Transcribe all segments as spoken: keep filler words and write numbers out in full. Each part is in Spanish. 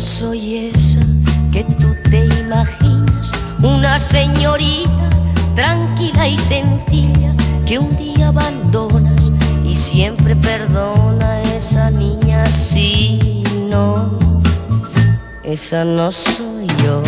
soy esa que tú te imaginas, una señorita tranquila y sencilla que un día abandonas y siempre perdona. Esa niña sí, no, esa no soy yo.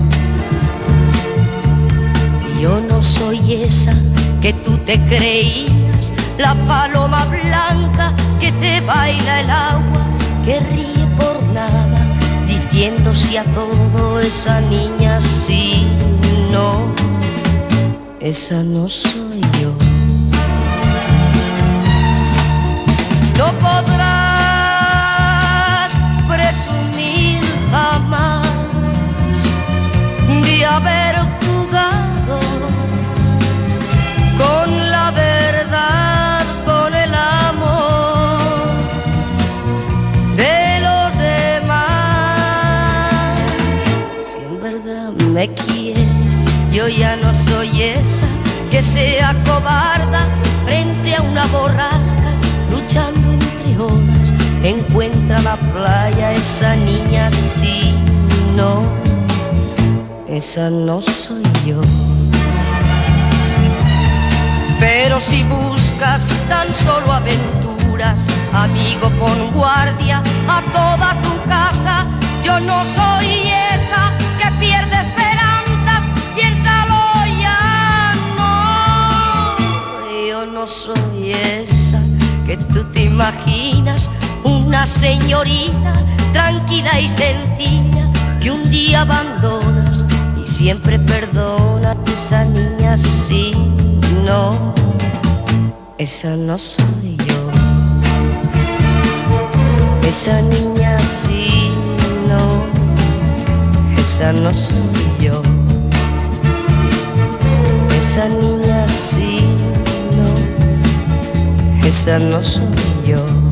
Yo no soy esa que tú te creías, la paloma blanca que te baila el agua, que ríe por nada, diciendo sí a todo. Esa niña sí, no, esa no soy yo. No podrás presumir jamás de haber jugado con la verdad, con el amor de los demás. Si en verdad me quieres, yo ya no soy esa que sea cobarda frente a una borrasca, luchando entre olas, encuentra la playa. Esa niña sí, no, esa no soy yo. Pero si buscas tan solo aventuras, amigo, pon guardia a toda tu casa. Yo no soy esa que pierde esperanzas, piénsalo ya, no. Yo no soy esa que tú te imaginas, una señorita tranquila y sencilla que un día abandonas y siempre perdona. Esa niña sí, no, esa no soy yo. Esa niña sí, no, esa no soy yo. Esa niña sí, no, esa no soy yo.